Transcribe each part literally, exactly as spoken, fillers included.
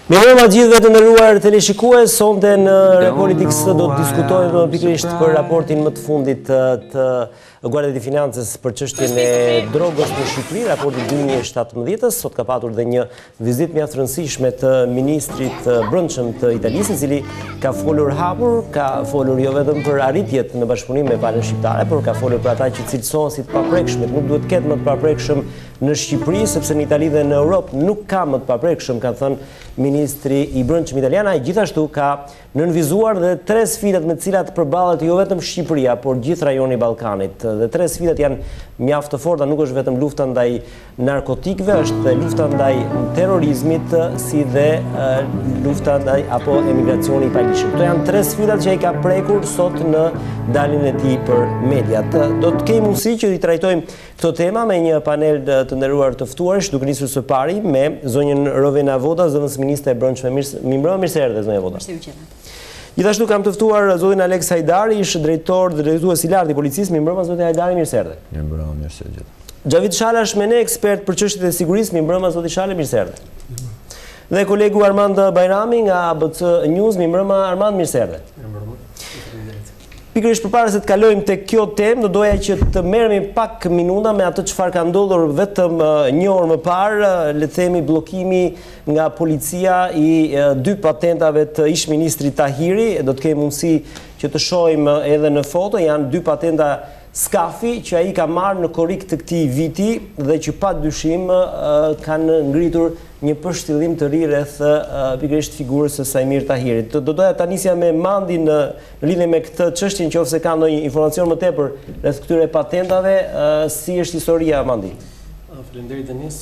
Mirëmbrëma gjithëve të nderuar teleshikues, sonte në Repolitics do të diskutojmë pikërisht për raportin më të fundit të Guardia di Finanzës për çështjen e drogës në Shqipëri, raporti dy mijë e shtatëmbëdhjetë. Sot ka patur dhe një vizitë mjaft të rëndësishme të ministrit brendshëm të Italisë, i cili ka folur hapur, ka folur jo vetëm për arritjet në bashkëpunim me palën shqiptare, por ka folur për ata që cilësohen si të paprekshmit. Nuk duhet të ketë më të paprekshëm në Shqipëri, sepse në Itali dhe në Europë nuk ka më të paprekshëm, ka thënë ministri i brendshëm italian. Ai gjithashtu ka nënvizuar dhe tre sfidat me të cilat përballet jo vetëm Shqipëria, por gjithë rajoni i Ballkanit. Dhe tre sfidat janë mjaft të forta, nuk është vetëm lufta ndaj narkotikëve, është dhe lufta ndaj terrorizmit, si dhe uh, lufta ndaj apo emigracioni i paligjshëm. Këto janë tre sfidat që ai ka prekur sot në daljen e tij për mediat. Do të kemi mundësi që i trajtojmë këto tema me një panel të nderuar të ftuarish, duke nisur së pari me zonjën Rovena Voda, zëvendës ministre e brendshme. Mirëmbrëma, mirë se erdhe zonja Voda. Gjithashtu kam të ftuar zotin Alex Hajdari, ish drejtor dhe drejtues i lartë i policisë. Mirëmbrëma zoti Hajdari, mirë se erdhe. Mirëmbrëma, mirë se gjithë. Xhavit Shalash me ne, ekspert për çështjet e sigurisë. Mirëmbrëma zoti Shale, mirë se erdhe. Dhe kolegu Armand Bajrami nga A B C News. Mirëmbrëma Armand, mirë se erdhe. Mirëmbrëma. Pikërisht përpara se të kalojmë tek kjo temë, do doja që të merremi pak minuta me atë çfarë ka ndodhur vetëm një orë më parë, le të themi bllokimi nga policia i dy patentave të ish-ministrit Tahiri. Do të kemi mundësi që të shohim edhe në foto, janë dy patenta Skafi që ai ka marrë në korrik të këtij viti dhe që pa dyshim kanë ngritur një përshtillim të ri rreth pikërisht figurës së Sajmir Tahirit. Do doja ta nisja me Mandin në lidhje me këtë çështje, nëse ka ndonjë informacion më tepër rreth këtyre patentave, si është historia, Mandi? Faleminderit Denis.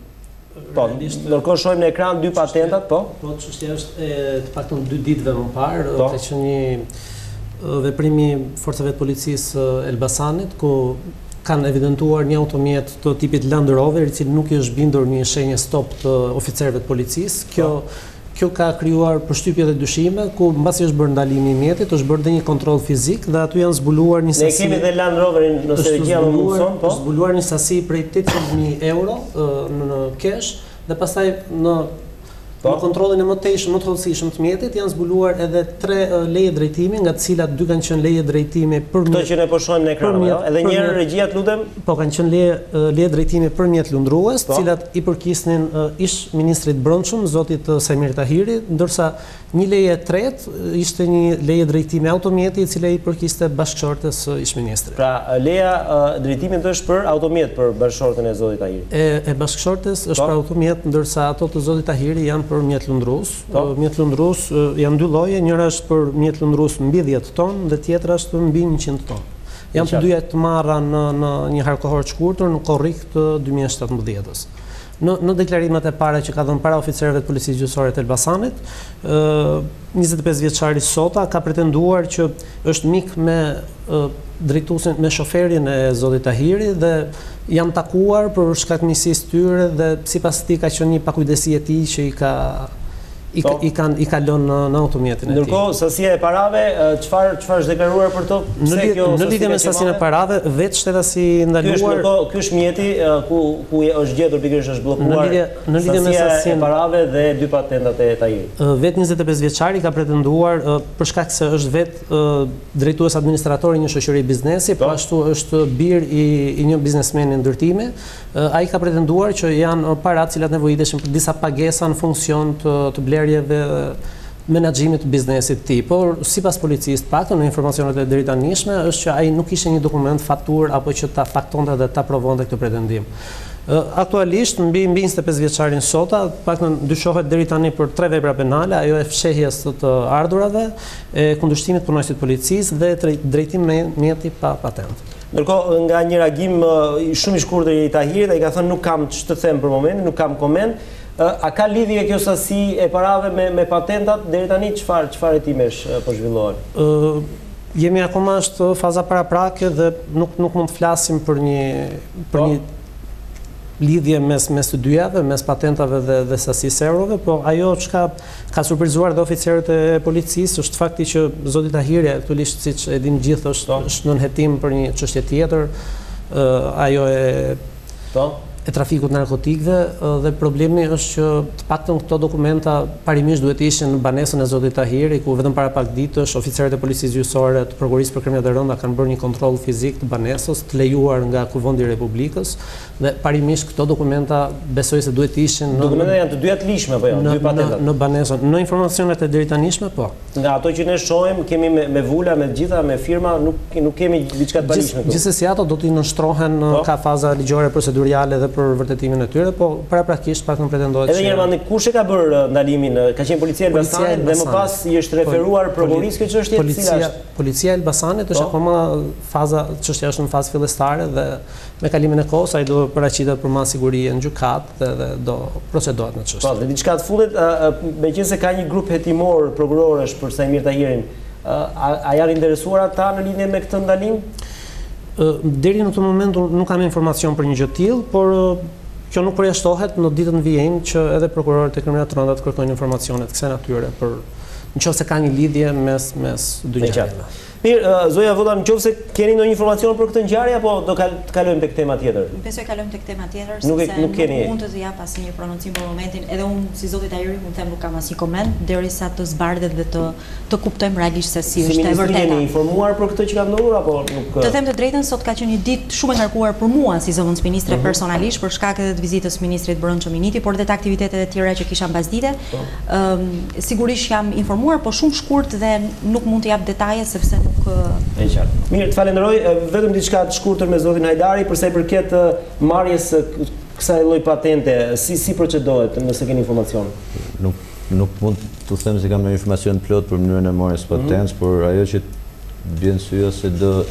Po, ndërkohë shohim në ekran dy patentat, po? Po, çështja është e të paktën dy ditëve më parë, ka qenë një veprimi forcave të policisë Elbasanit, ku kanë evidentuar një automjet të tipit Land Rover, i cili nuk i është bindur një shenjë stop të oficerëve të policisë. Kjo kjo ka krijuar përshtypje dhe dyshime, ku mbasi është bërë ndalimi i mjetit, është bërë dhe një kontroll fizik dhe aty janë zbuluar një sasi. Ne kemi dhe Land Roverin nëse regjia më mundson, po. Është zbuluar një sasi prej tetëdhjetë mijë euro në cash dhe pastaj në Në kontrollin e mëtejshëm, më të hollësishëm të mjetit, janë zbuluar edhe tre leje drejtimi, nga të cilat dy kanë qenë leje drejtimi për Këto që ne po shohim në ekran, jo? Edhe një herë regjia, lutem. Po kanë qenë leje leje drejtimi për mjet lundrues, të cilat i përkisnin ish ministrit brendshëm, zotit Sajmir Tahiri, ndërsa një leje e tretë ishte një leje drejtimi automjeti, e cila i përkiste bashkëshortes ish ministrit. Pra leja drejtimit është për automjet për bashkëshorten e zotit Tahiri. E, e bashkëshortes është për automjet, ndërsa ato të zotit Tahiri janë për mjet lundrues. Mjet lundrues janë dy lloje, njëra është për mjet lundrues mbi dhjetë ton dhe tjetra është mbi njëqind ton. Janë të dyja të marra në në një harkohor të shkurtër në korrik të dy mijë e shtatëmbëdhjetës. Në, në deklarimet e para që ka dhënë para oficerëve të policisë gjyqësore të Elbasanit, njëzet e pesë vjeçari Sota ka pretenduar që është mik me drejtuesin, me shoferin e zotit Tahiri dhe janë takuar për shkak të miqësisë tyre dhe sipas tij ka qenë një pakujdesi e tij që i ka i, ka, i kanë i ka lënë në, në automjetin e tij. Ndërkohë sasia e parave, çfarë çfarë është deklaruar për to? Në në lidhje me sasinë e parave, vetë shtetasi ndaluar. Ky është mjeti ku ku është gjetur pikërisht është bllokuar. Në lidhje në lidhje me sasinë e parave dhe dy patentat e Tahirit. Vetë njëzet e pesë vjeçari ka pretenduar për shkak se është vetë drejtues administrator i një shoqërie biznesi, po ashtu është bir i, i një biznesmeni ndërtimi. Ai ka pretenduar që janë paratë cilat nevojiteshin për disa pagesa në funksion të, të blerjeve menaxhimit të biznesit të tij. Por sipas policisë, të paktën në informacionet e deri tanishme, është që ai nuk kishte një dokument faturë apo që ta faktonte dhe ta provonte këtë pretendim. Aktualisht mbi mbi njëzet e pesë vjeçarin Sota, të paktën dyshohet deri tani për tre vepra penale, ajo e fshehjes të ardhurave, e kundërshtimit punonjësit të policisë dhe drejtim me mjeti pa patent. Ndërkohë, nga një reagim shumë i shkurtër i Tahirit, ai ka thënë nuk kam ç'të them për momentin, nuk kam koment. A ka lidhje kjo sasi e parave me, me patentat? Deri tani çfarë çfarë hetimesh po zhvillohen? Ë jemi akoma është faza paraprake dhe nuk nuk mund të flasim për një për një lidhje mes mes të dyjave, mes patentave dhe dhe sasisë eurove, po ajo çka ka surprizuar dhe oficerët e policisë është fakti që zoti Tahiri aktualisht siç e dimë gjithë është është nën hetim për një çështje tjetër, ajo e Po. e trafikut narkotikëve dhe problemi është që të paktën këto dokumenta parimisht duhet ishin në banesën e zotit Tahiri, ku vetëm para pak ditësh oficerët e policisë gjyqësore të prokurisë për krimet e rënda kanë bërë një kontroll fizik të banesës, të lejuar nga Kuvendi i Republikës, dhe parimisht këto dokumenta besoj se duhet ishin në dokumenta janë të dyja të lishme apo jo, dy patentat. Në banesën, në informacionet e drejtanishme po. Nga ato që ne shohim, kemi me, me vula, me gjitha, me firma, nuk nuk kemi diçka të palishme. Gjithsesi ato do të nënshtrohen ka faza ligjore procedurale dhe për vërtetimin e tyre, po paraprakisht pak nuk pretendohet. Edhe një herë kush e ka bërë ndalimin? Ka qenë policia e Elbasanit dhe më pas i është referuar prokurisë këtë çështje, e cila është policia e Elbasanit është akoma faza, çështja është në fazë fillestare dhe me kalimin e kohës ai do paraqitet për mas siguri në gjykatë dhe, dhe do procedohet në çështje. Po, dhe diçka të fundit, meqense ka një grup hetimor prokurorësh për Sajmir Tahirin, a, a janë interesuar ata në lidhje me këtë ndalim? Deri në këtë moment nuk kam informacion për një gjë të tillë, por kjo nuk përjashtohet në ditën vijim që edhe prokurorët e kriminat të rënda të kërkojnë informacione të kësaj natyre për nëse ka një lidhje mes mes dy ngjarjeve. Mirë, Zoja Vota, nëse keni ndonjë informacion për këtë ngjarje apo do të kalojmë tek tema tjetër? Besoj kalojmë tek tema tjetër, nuk sepse nuk keni mund të jap asnjë prononcim për momentin, edhe unë si zoti Tahiri mund të them nuk kam asnjë koment derisa të zbardhet dhe të të kuptojmë realisht se si është e vërteta. Jeni informuar për këtë që ka ndodhur apo nuk? Të them të drejtën, sot ka qenë një ditë shumë e ngarkuar për mua si zëvendës ministre uh -huh. personalisht për shkak edhe të vizitës së ministrit Brëndshë Miniti, por edhe të aktivitetet e tjera që kisha mbasdite. Ëm uh. um, sigurisht jam informuar, por shumë shkurt dhe nuk mund të jap detaje sepse nuk e qartë. Mirë, të falenderoj, vetëm diçka të shkurtër me zotin Hajdari për sa i përket marrjes së kësaj lloj patente, si si procedohet nëse keni informacion? Nuk nuk mund të them se kam një informacion plot për mënyrën e marrjes së patentës, mm -hmm. por ajo që vjen syja se do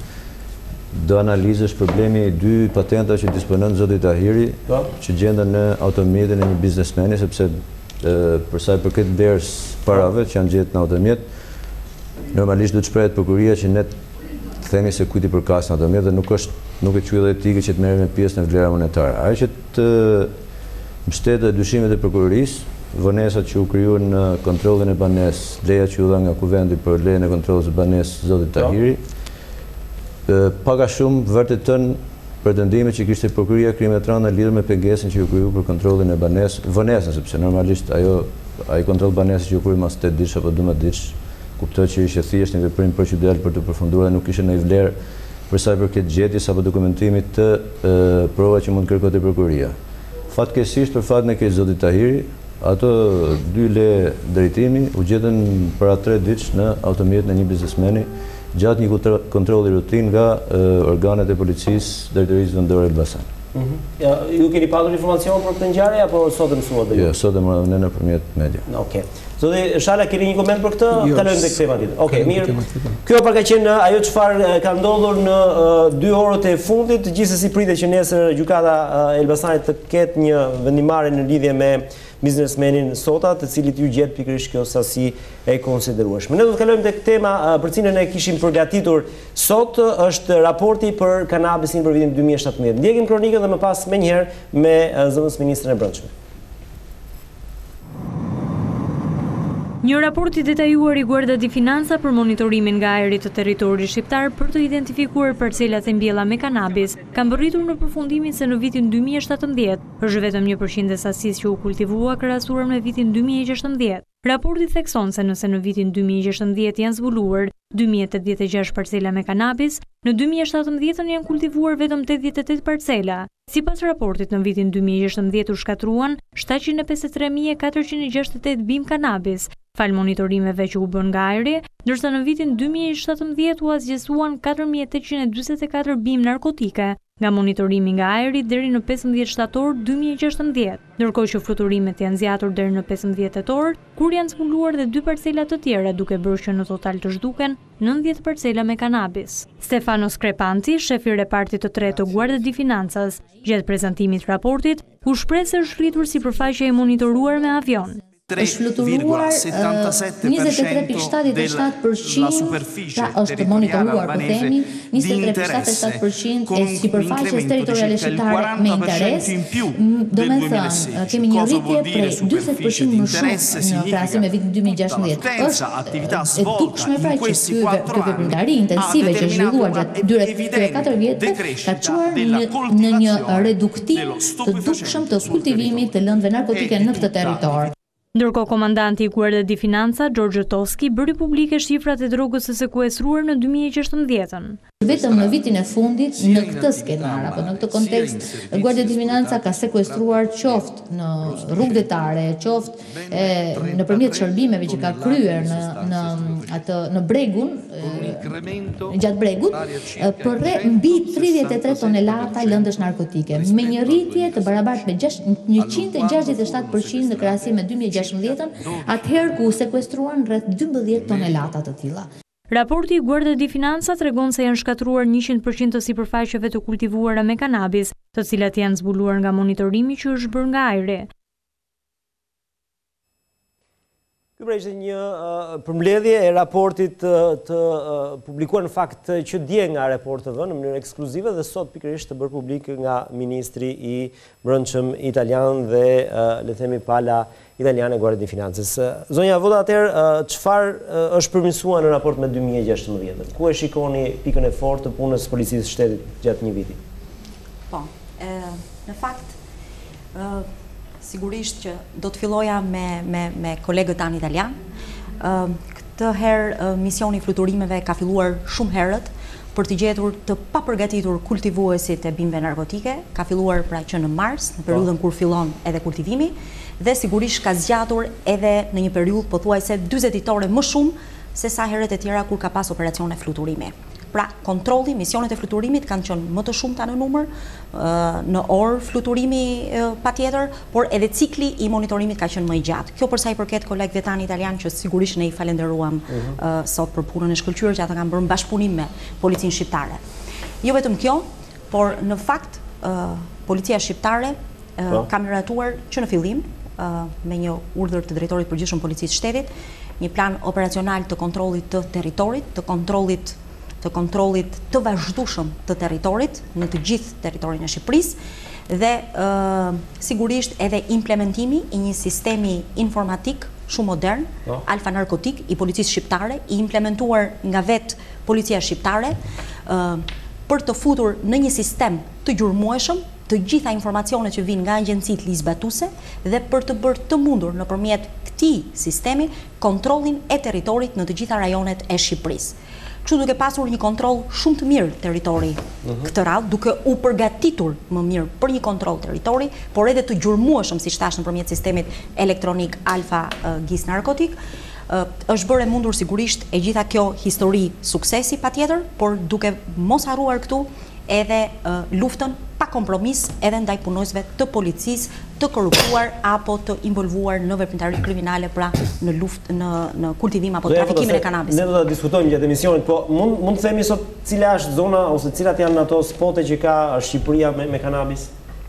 do analizësh problemi i dy patenta që disponon zoti Tahiri, do? Që gjenden në automjetin e një biznesmeni, sepse e, për sa i përket vlerës parave që janë gjetur në automjet, normalisht do të shprehet prokuria që ne të themi se kujt i përkas në automjet dhe nuk është nuk e quajë etike që të merrem me pjesë në vlera monetare. Ajo që të mbështetet dyshimet e prokurisë, vonesat që u krijuan në kontrollin e banesë, leja që u dha nga Kuvendi për lejen e kontrollit të banesë zotit Tahiri, pak a shumë vërtetën pretendimet që kishte prokuria krimet të rënda lidhur me pengesën që u kriju për kontrollin e banesë, vonesën, sepse normalisht ajo ai kontroll banesë që u kriju mas tetë ditë apo dymbëdhjetë ditë, kuptoj që ishte thjesht një veprim procedural për të përfunduar dhe nuk kishte ndonjë vlerë për sa i përket gjetjes apo dokumentimit të e, prova që mund kërkote prokuria. Fatkeqësisht për fatin e keq zotit Tahiri, ato dy le drejtimi u gjetën para tre ditësh në automjetin e një biznesmeni gjatë një kontrolli rutin nga e, organet e policisë drejtorisë vendore Elbasan. Mm -hmm. ja, ju keni patur informacion për këtë ngjarje apo sot e mësuat dhe ju? Jo, sot e morëm ne nëpërmjet media. Okej. Zoti Shala, keni një koment për këtë? Kalojmë tek tema tjetër. Okej, mirë. Kjo pra ka qenë ajo çfarë ka ndodhur në uh, dy orët e fundit, gjithsesi pritet që nesër gjykata e uh, Elbasanit të ketë një vendimarrje në lidhje me biznesmenin Sota, të cilit ju gjet pikërisht kjo sasi e konsiderueshme. Ne do të kalojmë tek tema uh, për cilën ne kishim përgatitur sot, është raporti për kanabisin për vitin dy mijë e shtatëmbëdhjetë. Ndjekim kronikën dhe më pas menjëherë me uh, zëvendës ministrin e Brendshme. Një raport i detajuar i Guardia di Finanza për monitorimin nga ajri të territorit shqiptar për të identifikuar parcelat e mbjella me kanabis kanë bërritur në përfundimin se në vitin dy mijë e shtatëmbëdhjetë është vetëm një përqind e sasisë që u kultivua krahasuar me vitin dy mijë e gjashtëmbëdhjetë. Raporti thekson se nëse në vitin dy mijë e gjashtëmbëdhjetë janë zbuluar dy mijë e tetëdhjetë e gjashtë parcela me kanabis, në dy mijë e shtatëmbëdhjetë janë kultivuar vetëm tetëdhjetë e tetë parcela. Sipas raportit, në vitin dy mijë e gjashtëmbëdhjetë u shkatruan shtatëqind e pesëdhjetë e tre mijë e katërqind e gjashtëdhjetë e tetë bim kanabis, fal monitorimeve që u bën nga ajri, ndërsa në vitin dy mijë e shtatëmbëdhjetë u asgjësuan katër mijë e tetëqind e dyzet e katër bim narkotike nga monitorimi nga ajri deri në pesëmbëdhjetë shtator dy mijë e gjashtëmbëdhjetë, ndërkohë që fluturimet janë zgjatur deri në pesëmbëdhjetë tetor, kur janë zbuluar dhe dy parcela të tjera, duke bërë që në total të zhduken nëntëdhjetë parcela me kanabis. Stefano Skrepanti, shef i repartit të tretë të Guardia di Finanzas, gjatë prezantimit të raportit, u shpreh se është rritur sipërfaqja e monitoruar me avion. është fluturuar njëzet e tre pikë shtatëdhjetë e shtatë përqind, pra është monitoruar, po themi, njëzet e tre pikë shtatëdhjetë e shtatë përqind e sipërfaqes territoriale shqiptare me interes. Do me thënë, kemi një rritje prej njëzet përqind më shumë në krahasim me vitin dy mijë e gjashtëdhjetë. Është e dukshme pra që ky veprimtari intensive që është zhvilluar gjatë dyre katër vjetëve ka çuar në një reduktim të dukshëm të kultivimit të lëndëve narkotike në këtë territor. Ndërkohë, komandanti i Guardia di Finanza, Gjorgjo Toski, bëri publike shifrat e drogës së sekuestruar në dy mijë e gjashtëdhjetën. Vetëm në vitin e fundit, në këtë skenar, apo në këtë kontekst, Guardia di Finanza ka sekuestruar qoftë në rrugë detare, qoftë nëpërmjet shërbimeve që ka kryer në në atë në Bregun, gjatë Bregut, për mbi tridhjetë e tre tonelata lëndësh narkotike, me një rritje të barabartë me njëqind e gjashtëdhjetë e shtatë përqind në krahasim me dy mijë e gjashtëdhjetën, atëherë ku sekuestruan rreth dymbëdhjetë tonelata të tilla. Raporti i Guardia di Finanza tregon se janë shkatruar njëqind përqind të sipërfaqeve të kultivuara me kanabis, të cilat janë zbuluar nga monitorimi që është bërë nga ajri. Ky pra ishte një përmbledhje e raportit të publikuar në fakt që dje nga Report T V në mënyrë ekskluzive dhe sot pikërisht të bërë publik nga ministri i brendshëm italian dhe le të themi pala italiane Guardia di Finanzës. Zonja Voda, atëherë çfarë është përmirësuar në raport me dy mijë e gjashtëdhjetën? Ku e shikoni pikën e fortë të punës së policisë së shtetit gjatë një viti? Po, në fakt sigurisht që do të filloja me, me, me kolegët tanë italian. Këtë herë misioni fluturimeve ka filluar shumë herët për të gjetur të papërgatitur kultivuesit e bimëve narkotike. Ka filluar pra që në mars, në periudhën kur fillon edhe kultivimi, dhe sigurisht ka zgjatur edhe në një periudhë pothuajse dyzet ditore më shumë se sa herët e tjera kur ka pas operacione fluturimi. Pra, kontrolli, misionet e fluturimit kanë qenë më të shumta në numër, në orë fluturimi pa tjetër, por edhe cikli i monitorimit ka qenë më i gjatë. Kjo përsa i përket kolegëve tanë italian që sigurisht ne i falenderuam sot për punën e shkëlqyer që ata kanë bërë bashkëpunim me policinë shqiptare. Jo vetëm kjo, por në fakt policia shqiptare ka miratuar që në fillim me një urdhër të drejtorit përgjithshëm policisë shtetit, një plan operacional të kontrollit të territorit, të kontrollit të kontrollit të vazhdueshëm të territorit në të gjithë territorin e Shqipërisë dhe sigurisht edhe implementimi i një sistemi informatik shumë modern, alfa narkotik i policisë shqiptare, i implementuar nga vetë policia shqiptare për të futur në një sistem të gjurmueshëm të gjitha informacionet që vinë nga agjencitë ligjzbatuese dhe për të bërë të mundur nëpërmjet këtij sistemi kontrollin e territorit në të gjitha rajonet e Shqipërisë. Kështu duke pasur një kontroll shumë të mirë territori këtë radhë, duke u përgatitur më mirë për një kontroll territori, por edhe të gjurmueshëm, siç thash, nëpërmjet sistemit elektronik Alfa G I S narkotik, është bërë e mundur sigurisht e gjitha kjo histori suksesi patjetër, por duke mos harruar këtu edhe luftën pa kompromis edhe ndaj punojësve të policisë të korruptuar apo të involvuar në veprimtari kriminale, pra në luftë në në kultivim apo trafikimin e kanabisit. Ne do ta diskutojmë gjatë emisionit, po mund mund të themi sot cila është zona ose cilat janë ato spote që ka Shqipëria me, me kanabis?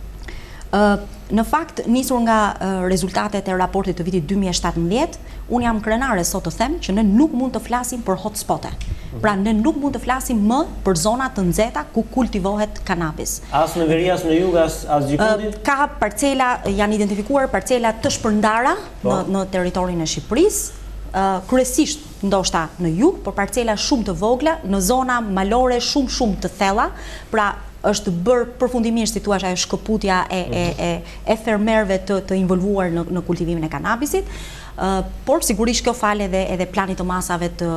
Uh, në fakt, nisur nga uh, rezultatet e raportit të vitit dy mijë e shtatëmbëdhjetë, unë jam krenare sot të them që ne nuk mund të flasim për hotspote. Pra, ne nuk mund të flasim më për zona të nxehta ku kultivohet kanabis. As në veri, as në jug, as, as gjikundi? Uh, ka parcela, janë identifikuar parcela të shpërndara në, në territorin e Shqipërisë, uh, kryesisht ndoshta në jug, por parcela shumë të vogla, në zona malore shumë shumë të thella, pra është bërë përfundimisht, si thua, ajo shkëputja e, e, e, e fermerëve të, të involvuar në, në kultivimin e kanabisit, uh, por sigurisht kjo fal edhe, edhe planit të masave të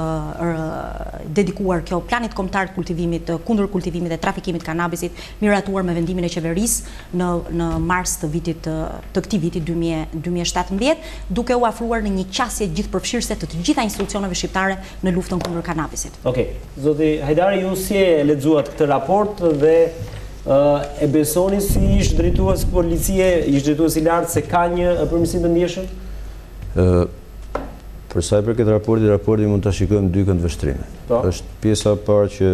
uh, dedikuar, kjo planit kombëtar të kultivimit, kundër kultivimit dhe trafikimit kanabisit, miratuar me vendimin e qeverisë në, në mars të vitit të, të këtij viti dy mijë e shtatëmbëdhjetë, duke u afruar në një qasje gjithëpërfshirëse të të gjitha institucioneve shqiptare në luftën kundër kanabisit. Okej, okay. Zoti Hajdari, ju si e lexuat këtë raport dhe Uh, e besoni si ish drejtues policie, ish drejtues i lartë se ka një përmirësim të ndjeshëm? Uh, për sa i përket raportit, raporti mund ta shikojmë dy kënd vështrime. Është pjesa e parë që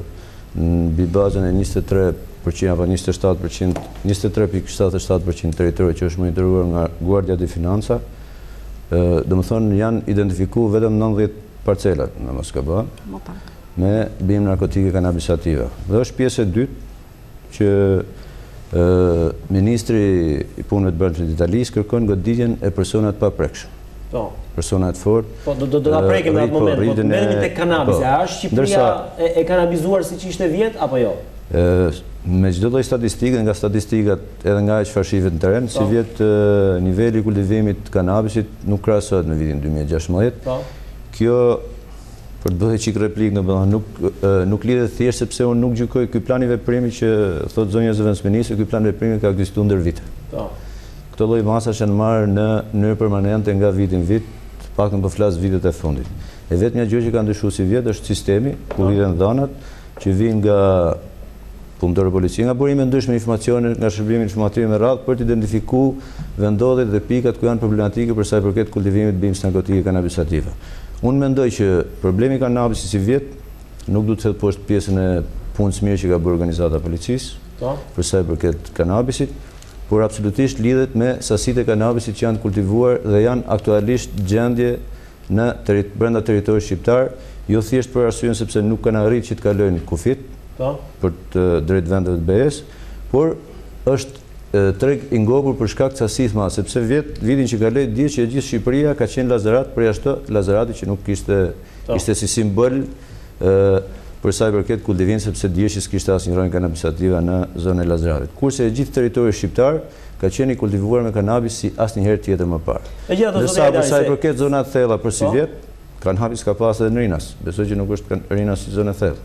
mbi bazën e njëzet e tre përqind apo njëzet e shtatë përqind, njëzet e tre pikë shtatëdhjetë e shtatë përqind territori që është monitoruar nga Guardia di Finanza, do më thonë janë identifiku vetëm nëntëdhjetë parcelat në Moskva me bimë narkotike kanabisative. Dhe është pjesë e dytë që Ministri i punëve të brendshme të Italisë kërkon goditjen e personat pa prekshëm. Personat fort. Po, do do ta prekim në atë moment, po të mbetemi tek kanabisi. A është Shqipëria e kanabizuar siç ishte vjet apo jo? Me çdo lloj statistike, nga statistikat edhe nga çfarë shihet në terren, si vjet niveli i kultivimit të kanabisit nuk krahasohet me vitin dy mijë e gjashtëmbëdhjetë. Kjo, për të bërë çik replik, nuk nuk lidhet thjesht sepse unë nuk gjykoj ky plan i veprimi që thotë zonja zëvendësministri, ky plan veprimi ka ekzistuar ndër vite. Këto lloj masash janë marrë në mënyrë permanente nga viti në vit, paktën po flas vitet e fundit. E vetmja gjë që ka ndryshuar si vjet është sistemi ku lidhen dhënat që vijnë nga punëtorë policie, nga burime ndryshme informacione, nga shërbimi informativ me radhë për të identifikuar vendodhjet dhe pikat ku janë problematike për sa i përket kultivimit të bimës narkotike kanabisative. Unë mendoj që problemi i kanabisit si vjet nuk duhet të thellë poshtë pjesën e punës mirë që ka bërë organizata e policisë për sa i përket kanabisit, por absolutisht lidhet me sasitë e kanabisit që janë kultivuar dhe janë aktualisht gjendje në brenda territorit shqiptar, jo thjesht për arsyeën sepse nuk kanë arritur që të kalojnë kufit për të drejt vendeve të B E S, por është treg i ngopur për shkak të sasisë madhe, sepse vjet vitin që kaloi dihet që gjithë Shqipëria ka qenë lazarat, për jashtë lazarati që nuk kishte ishte si simbol për sa i përket kultivimit, sepse dihet që s'kishte asnjë rrojë kanabisative në zonën e lazaratit. Kurse gjithë territori shqiptar ka qenë i kultivuar me kanabis si asnjëherë tjetër më parë. Ndërsa për sa i përket zonat thella për si vjet, kanabis ka pas edhe në Rinas. Besoj që nuk është Rinas si zonë thellë.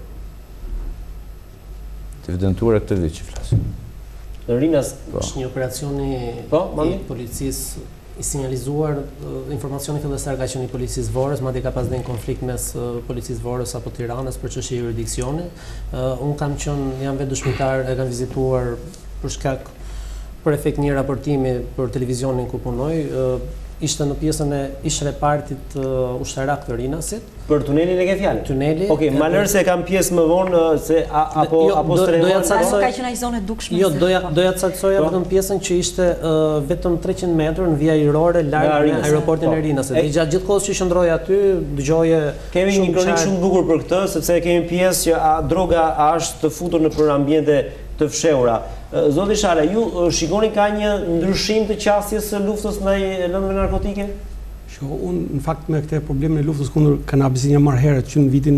Të evidentuar këtë vit që flas. Në Rinas është një operacioni i policisë i sinjalizuar, informacioni fillestar ka qenë i policisë Vorës, madje ka pas dhe një konflikt mes policisë Vorës apo Tiranës për çështje juridiksioni. Unë kam qenë, jam vetë dëshmitar, e kam vizituar për shkak për efekt një raportimi për televizionin ku punoj, ishte në pjesën e ish-repartit ushtarak të Rinasit. Për tunelin e ke fjalën? Tuneli. Okej, ma lërë se kam pjesë më vonë se apo apo strenuar. Ka qenë ai zonë dukshme. Jo, doja doja të saksoja vetëm pjesën që ishte vetëm treqind metrë në vija ajrore larg nga aeroportin e Rinasit. Dhe gjatë gjithë kohës që qëndroj aty, dëgjoje kemi një kronik shumë të bukur për këtë, sepse kemi pjesë që droga është të futur në për ambiente të fshehura. Zoti Shala, ju shikoni ka një ndryshim të qasjes së luftës ndaj lëndëve narkotike? Unë në fakt me këtë problemin e luftës kundër kanabisit jam marrë herët që në vitin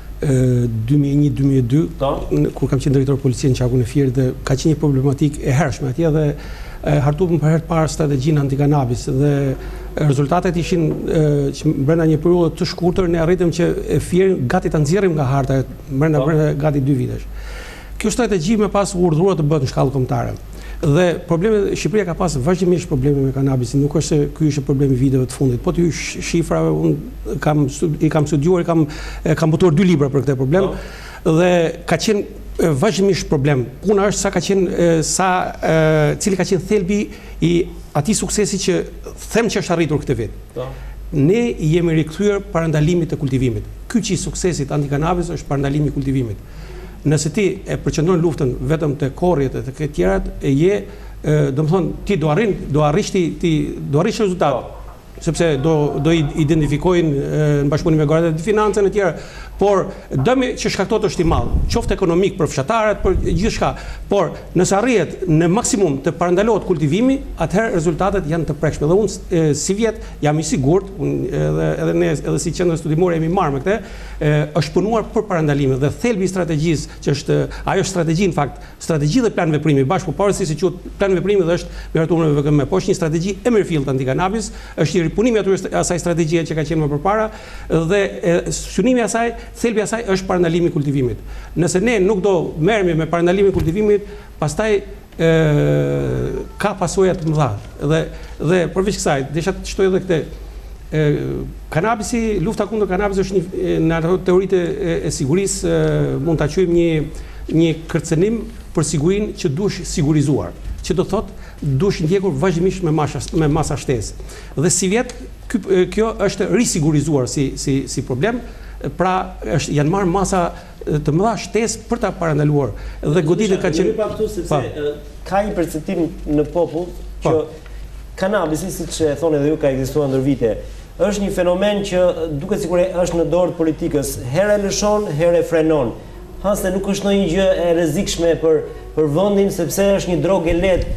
dy mijë e një dy mijë e dy, kur kam qenë drejtor policie në Qarkun e Firit, dhe ka qenë një problematik e hershme atje dhe hartuam për herë të parë strategjinë antikanabis dhe rezultatet ishin që brenda një periudhe të shkurtër ne arritëm që Firin gati ta nxjerrim nga harta brenda brenda gati dy vitesh. Kjo strategji me pas urdhëruar të bëhet në shkallë kombëtare. Dhe problemi, Shqipëria ka pas vazhdimisht probleme me kanabisin, nuk është se ky ishte problemi viteve të fundit. Po ty shifrave, unë kam, i kam studiuar, kam, kam botuar dy libra për këtë problem, dhe ka qenë vazhdimisht problem. Puna është sa ka qenë, sa, cili ka qenë thelbi i atij suksesi që them që është arritur këtë vit. Ne jemi rikthyer parandalimit të kultivimit. Ky që i suksesit antikanabis është parandalimi i kultivimit. Nëse ti e përqendron luftën vetëm te korrjet e te këto tjerat, e je, domethënë ti do arrin, do arrish ti, ti do arrish rezultat, sepse do do identifikojnë në bashkëpunim me Guardia di Financën e tjera, por dëmi që shkaktohet është i madh, qoftë ekonomik për fshatarët, për gjithçka, por nëse arrihet në maksimum të parandalohet kultivimi, atëherë rezultatet janë të prekshme. Dhe unë si vjet jam i sigurt, edhe edhe ne edhe si qendër studimore jemi marrë me këtë, është punuar për parandalime dhe thelbi i strategjisë që është ajo strategji në fakt, strategji dhe plan veprimi bashkë, pavarësisht se quhet plan veprimi dhe është me hartuar me V K M, po është një strategji e mirëfillt antikanabis, është i ripunimi aty asaj strategjie që ka qenë më përpara dhe synimi i asaj, thelbi i asaj është parandalimi i kultivimit. Nëse ne nuk do merremi me parandalimin e kultivimit, pastaj ë ka pasoja të mëdha. Dhe dhe përveç kësaj, desha të shtoj edhe këtë. ë kanabisi, lufta kundër kanabisit është një në teoritë e, e sigurisë mund ta quajmë një një kërcënim për sigurinë që duhet sigurizuar, që do thotë duhet ndjekur vazhdimisht me masa me masa shtesë. Dhe si vjet kjo është risigurizuar si si si problem. Pra është janë marrë masa të mëdha shtesë për ta parandaluar dhe goditjet kanë qenë pa këtu sepse ka një perceptim në popull që kanabisi, si që e thonë edhe ju, ka ekzistuar ndër vite, është një fenomen që duket sikur është në dorë të politikës, herë e lëshon, herë e frenon. Haste nuk është ndonjë gjë e rrezikshme për për vendin sepse është një drogë e lehtë.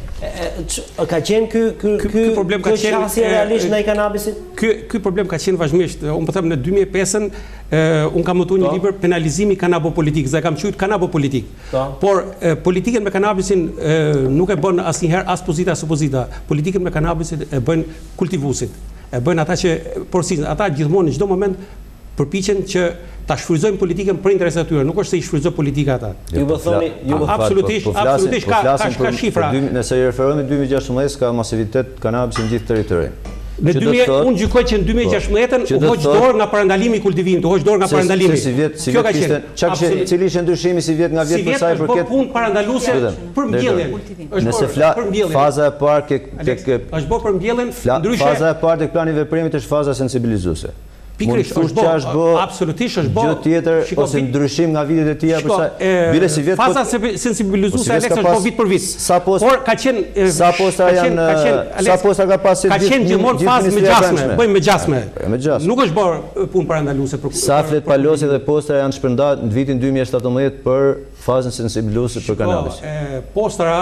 Ka qenë ky ky ky problem ka qenë qasje realisht ndaj kanabisit? Ky ky problem ka qenë vazhdimisht. Unë po them në dy mijë e pesën unë kam notuar një libër penalizimi kanabopolitik, dhe kam quajtur kanabopolitik. Por politikën me kanabisin nuk e bën asnjëherë as pozita as opozita. Politikën me kanabisin e bën kultivuesit. E bën ata që porosisin, ata gjithmonë në çdo moment përpiqen që ta shfrytëzojnë politikën për interesat e tyre, nuk është se i shfrytëzojnë politika ata. Ju po thoni, ju po absolutisht, absolutisht ka ka shifra. Nëse i referohemi dy mijë e gjashtëmbëdhjetë ka masivitet kanabis në gjithë territorin. Në dy mijë unë gjykoj që në dy mijë e gjashtëmbëdhjetën u hoq dorë nga parandalimi i kultivimit, u hoq dorë nga parandalimi. Si vjet, si vjet kishte, çka kishte, cili ishte ndryshimi si vjet nga vjet për sa i përket punë parandaluese për mbjelljen. Nëse fla faza e parë tek është bërë për mbjelljen, ndryshe faza e parë tek plani veprimit është faza sensibilizuese. Pikërisht është bë, absolutisht është bë. Gjë tjetër ose ndryshim nga vitet e tjera për sa bile si vjet. Faza sensibilizuese e Alex është bë vit për vit. Por ka qenë sa posta janë sa posta ka pasur ka qenë gjithmonë fazë me gjasme, bëjmë me gjasme. Me gjasme. Nuk është bërë punë parandaluese për sa flet palosi dhe posta janë shpërndarë në vitin dy mijë e shtatëmbëdhjetë për fazën sensibilizuese për kanabis. Postra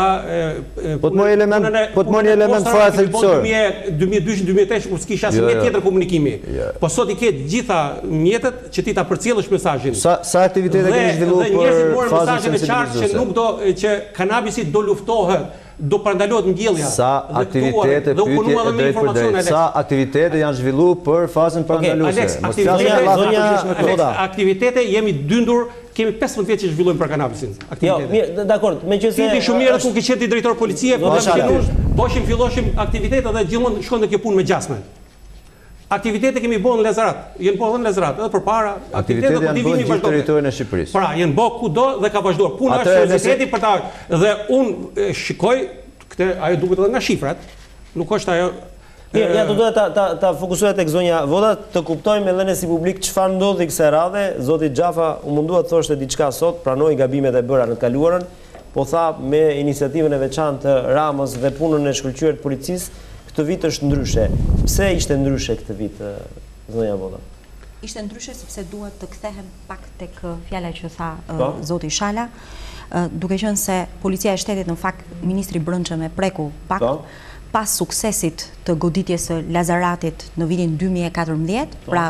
po të mori element, po të mori element fare thelbësor. dy mijë e dyshit dy mijë e tesh kur s'kisha asnjë mjet tjetër komunikimi. Po sot i ke gjitha mjetet që ti ta përcjellësh mesazhin. Sa sa aktivitete keni zhvilluar për fazën sensibilizuese? Që nuk do që kanabisi do luftohet, do parandalohet mbjellja. Sa aktivitete pyetje e drejtë për drejtë. Sa aktivitete janë zhvilluar për fazën parandaluese? Mos flasim aktivitete jemi dyndur. Kemi pesëmbëdhjetë vjet që zhvillojmë për kanabisin. Jo, mirë, dakor, meqenëse ti shumë mirë ku ke qenë drejtor policie, po boshim filloshim aktivitete dhe gjithmonë shkon kjo punë me gjasme. Aktivitete kemi bërë në Lazarat, janë bërë në Lazarat, edhe përpara aktivitete janë bërë në gjithë territorin e Shqipërisë. Pra, janë bërë kudo dhe ka vazhduar. Puna është serioziteti për ta. Dhe unë shikoj këtë, ajo duket edhe nga shifrat, nuk është ajo. Mirë, ja, të duhet ta, ta, ta fokusohet tek zonja Voda, të kuptojmë edhe ne si publik çfarë ndodhi kësaj radhe. Zoti Xhafa u mundua të thoshte diçka sot, pranoi gabimet e bëra në të kaluarën, po tha me iniciativën e veçantë të Ramës dhe punën e shkëlqyer të policisë, këtë vit është ndryshe. Pse ishte ndryshe këtë vit, zonja Voda? Ishte ndryshe sepse duhet të kthehem pak tek fjala që tha uh, zoti Shala, uh, duke qenë se policia e shtetit në fakt ministri i brendshëm e preku pak. Pa. Pas suksesit të goditjes së Lazaratit në vitin dy mijë e katërmbëdhjetë, pra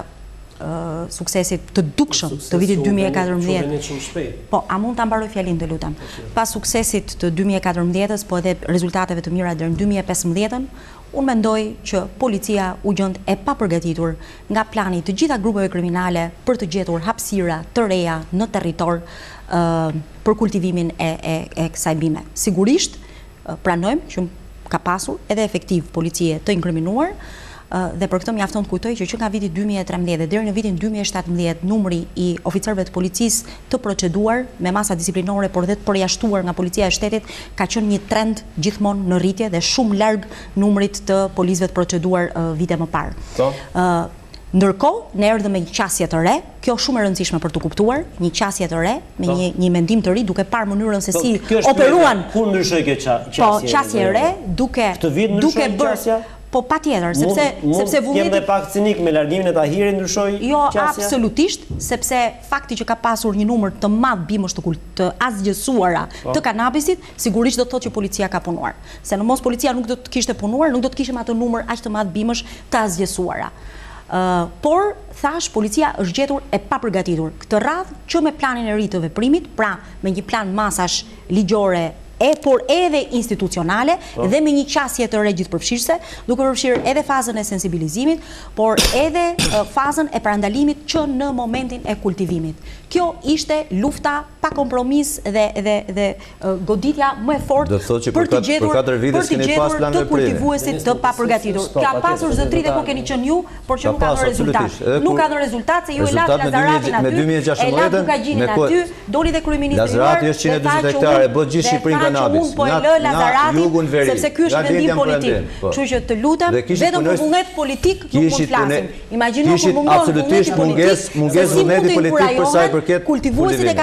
uh, suksesit të dukshëm të vitit dy mijë e katërmbëdhjetë. Po, a mund ta mbaroj fjalin të lutem? Pas suksesit të dy mijë e katërmbëdhjetës, po edhe rezultateve të mira deri në dy mijë e pesëmbëdhjetën, unë mendoj që policia u gjend e papërgatitur nga plani të gjitha grupeve kriminale për të gjetur hapësira të reja në territor uh, për kultivimin e, e, e kësaj bime. Sigurisht, uh, pranojmë që ka pasur edhe efektiv policie të inkriminuar uh, dhe për këtë mjafton të kujtoj që që nga viti dy mijë e trembëdhjetë deri në vitin dy mijë e shtatëmbëdhjetë numri i oficerëve të policisë të proceduar me masa disiplinore por dhe të përjashtuar nga policia e shtetit ka qenë një trend gjithmonë në rritje dhe shumë larg numrit të policëve të proceduar uh, vite më parë. Uh, Ndërkohë, ne erdhëm me një qasje të re, kjo shumë e rëndësishme për të kuptuar, një qasje të re, me një, një mendim të ri, duke parë mënyrën se si operuan. Ku ndryshoi kjo qasje? Po, qasje e re, duke duke bërë. Po patjetër, sepse sepse vullneti Kem dhe pak cinik me largimin e Tahirit ndryshoi jo, qasja? Jo, absolutisht, sepse fakti që ka pasur një numër të madh bimësh të, të asgjësuara të kanabisit, sigurisht do të thotë që policia ka punuar. Se në mos policia nuk do të kishte punuar, nuk do të kishim atë numër aq të madh bimësh të asgjësuara. Uh, por, thash, policia është gjetur e papërgatitur këtë radhë që me planin e ri të veprimit, pra me një plan masash ligjore e por edhe institucionale oh. dhe me një qasje të re gjithëpërfshirëse, duke përfshirë edhe fazën e sensibilizimit, por edhe uh, fazën e parandalimit që në momentin e kultivimit. Kjo ishte lufta pa kompromis dhe dhe dhe uh, goditja më e fortë për të gjetur për të gjetur të kultivuesit të papërgatitur. Ka pasur zotëri dhe ku keni qenë ju, por që nuk ka dhënë rezultat. Nuk ka dhënë rezultat se ju e latë Lazaratin aty, e latë Dukagjinin aty, doli dhe kryeministri. Lazarati është një njëzet hektarë, e bë gjithë Shqipërinë kanabis. Po e lë Lazaratin sepse ky është vendim politik. Kështu që të lutem, vetëm për vullnet politik nuk mund flasim. Imagjino që mungon absolutisht mungesë mungesë vullneti politik për sa i përket kultivuesit e kanabisit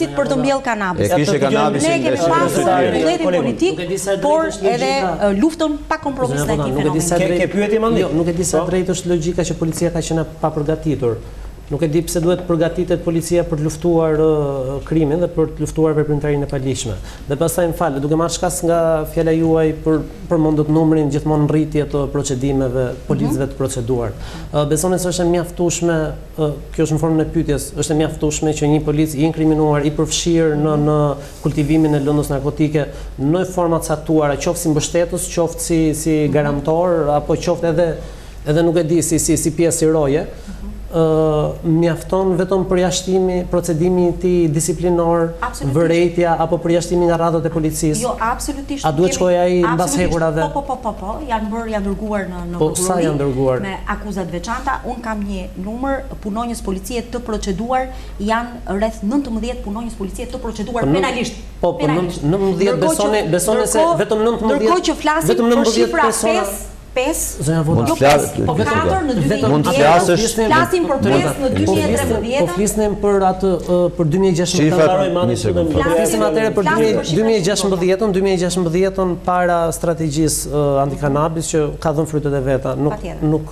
policisë për të mbjellë kanabis. E kishte kanabisin. Ne kemi pasur mbledhjen politik, por edhe luftën pa kompromis ndaj këtij fenomeni. Ke pyetje më ndonjë? Nuk e di sa drejt është logjika që policia ka qenë pa përgatitur. Nuk e di pse duhet përgatitet policia për të luftuar krimin dhe për të luftuar veprimtarinë e paligjshme. Dhe pastaj më fal, duke marrë shkas nga fjala juaj për përmendur numrin gjithmonë rritje të procedimeve, policëve të proceduar. Besoni se është e mjaftueshme, kjo është në formën e pyetjes, është e mjaftueshme që një polic i inkriminuar, i përfshirë në në kultivimin e lëndës narkotike në forma të caktuara, qoftë si mbështetës, qoftë si si garantor apo qoftë edhe edhe nuk e di si si si pjesë i roje. Mjafton vetëm përjashtimi, procedimi i tij disiplinor, vërejtja apo përjashtimi nga radhët e policisë? Jo, absolutisht. A duhet shkojë ai mbas hekurave? Po, po, po, po, janë bërë, janë dërguar në në Po sa janë dërguar? Me akuzat veçanta. Un kam një numër punonjës policie të proceduar, janë rreth nëntëmbëdhjetë punonjës policie të proceduar penalisht. Po, po nëntëmbëdhjetë besoni, besoni se vetëm nëntëmbëdhjetë. Ndërkohë që flasim për shifra pesë pesë, mund të flasë, po katër në dy mijë e mund të flasësh, flasim për pesë në dy mijë e trembëdhjetë. Po flisnim për atë për dy mijë e gjashtëmbëdhjetë. Shifrat, një sekond. Flasim atëherë për dy mijë e gjashtëmbëdhjetën, dy mijë e gjashtëmbëdhjetën para strategjisë antikanabis që ka dhënë frytet e veta. Nuk nuk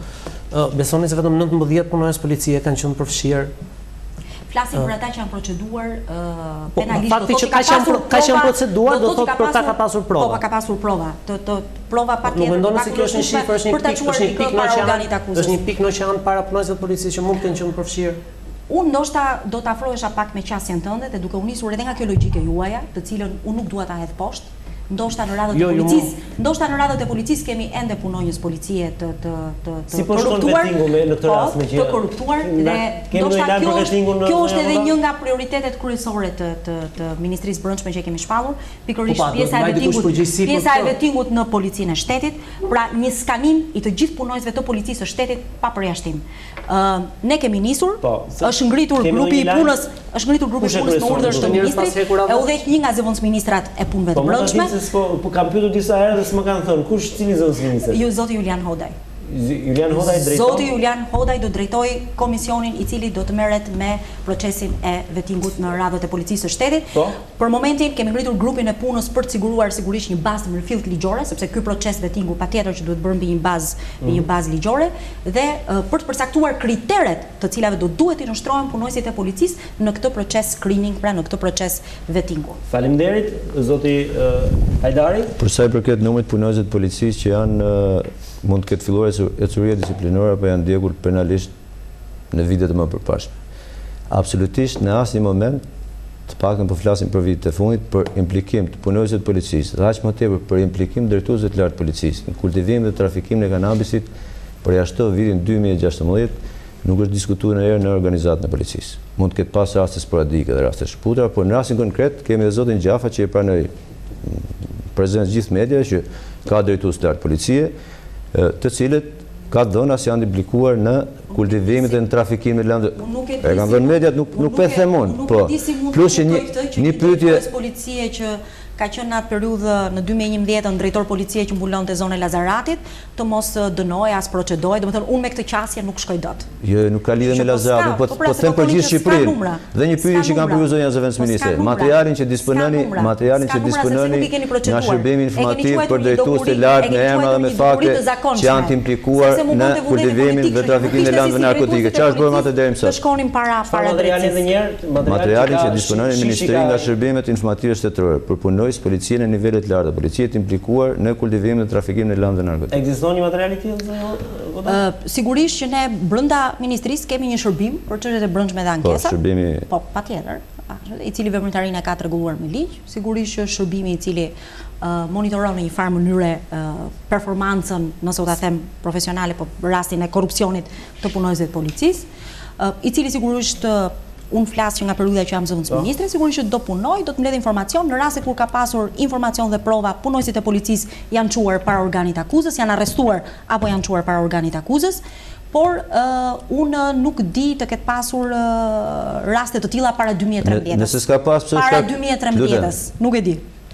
besoni se vetëm nëntëmbëdhjetë punonjës policie kanë qenë përfshirë. Flasim për ata që janë proceduar penalisht. Fakti që ka qenë ka qenë proceduar do thotë për ta ka pasur prova. Po, ka pasur prova. Të të prova patjetër. Nuk mendoni se kjo është një shifër, është një pikë, është një pikë në oqean. Është një pikë në oqean para punonjësve të policisë që mund të kenë qenë përfshirë. Unë ndoshta do të afrohesha pak me qasjen tënde dhe duke u nisur edhe nga kjo logjike juaja, të cilën unë nuk dua ta hedh poshtë. Ndoshta në radhët e policisë, ndoshta në radhët e policisë kemi ende punonjës policie të të të të korruptuar. Në këtë rast me që të korruptuar dhe ndoshta kjo kjo është edhe një nga prioritetet kryesore të të të Ministrisë Brendshme që kemi shpallur, pikërisht pjesa e vettingut, pjesa e vettingut në policinë e shtetit, pra një skanim i të gjithë punonjësve të policisë së shtetit pa përjashtim. Ë ne kemi nisur, është ngritur grupi i punës, është ngritur grupi i punës në urdhër të ministrit, e udhëheq një nga zëvendësministrat e punëve të brendshme. Po kam pyetur disa herë dhe s'më kanë thënë kush cili zëvendësministër? Ju zoti Julian Hodaj. Julian Hodaj drejton. Zoti Julian Hodaj do drejtoj komisionin i cili do të merret me procesin e vettingut në radhët e policisë së shtetit. Po. Për momentin kemi ngritur grupin e punës për të siguruar sigurisht një bazë mërfill ligjore, sepse ky proces vettingu patjetër që duhet bërë mbi një bazë, mbi një bazë ligjore dhe uh, për të përcaktuar kriteret të cilave do duhet i nështrohen punonjësit e policisë në këtë proces screening, pra në këtë proces vettingu. Faleminderit zoti uh, Hajdari. Për sa i përket numrit punonjësve të policisë që janë uh, mund të ketë filluar ecuria disiplinore apo janë ndjekur penalisht në vitet e më përparshme. Absolutisht në asnjë moment, të paktën po flasim për vitet e fundit, për implikim të punonjësve të policisë, dhe aq më tepër për implikim të drejtuesve të lartë të policisë në kultivimin dhe trafikimin e kanabisit përjashto vitin dy mijë e gjashtëmbëdhjetë, nuk është diskutuar ndonjëherë në organizatën e policisë. Mund të ketë pas raste sporadike dhe raste shputra, por në rastin konkret kemi edhe zotin Gjafa që e pranoi prezencë gjithë media që ka drejtues të lartë policie, të cilët ka dhëna si janë implikuar në kultivimin dhe në trafikimin e lëndës. E kanë dhënë mediat, nuk nuk po e them unë, po. Plus që një një pyetje policie që ka qenë në atë periudhë në dy mijë e njëmbëdhjetë drejtor policie që mbulonte zonën e Lazaratit, të mos dënoj as procedoj, domethënë unë me këtë qasje nuk shkoj dot. Jo, nuk ka lidhje me Lazarat, po po them për gjithë Shqipërinë. Dhe një pyetje që kanë pyetur zonja zëvendësministre, materialin që dispononi, materialin që dispononi në shërbimin informativ për drejtues të lartë me emra dhe me fakte që janë të implikuar në kultivimin dhe trafikimin e lëndëve narkotike. Çfarë është bërë me atë deri më sot? Të shkonin para para materialin edhe një herë, materialin që disponon Ministria nga shërbimet informative shtetërore për punoj policinë në nivelet larta, policiet implikuar në kultivimin dhe trafikimin e lëndëve narkotike. Ekziston një material i tillë? Sigurisht që ne brenda ministrisë kemi një shërbim për çështjet e brendshme dhe ankesa. Po, shërbimi. Po, patjetër, i cili veprimtarinë e ka të rregulluar me ligj. Sigurisht që shërbimi i cili monitoron në një farë mënyre performancën, nëse u ta them profesionale, po rastin e korrupsionit të punonjësve të policisë, i cili sigurisht unë flasë që nga periudha që jam zëvendësministre, sigurisht që do punoj, do të mbledh informacion, në raste kur ka pasur informacion dhe prova, punonjësit e policisë janë çuar para organit akuzës, janë arrestuar apo janë çuar para organit akuzës, por unë nuk di të ketë pasur raste të tilla para dy mijë e trembëdhjetës. Nëse s'ka pas pse para dy mijë e trembëdhjetës, nuk e di.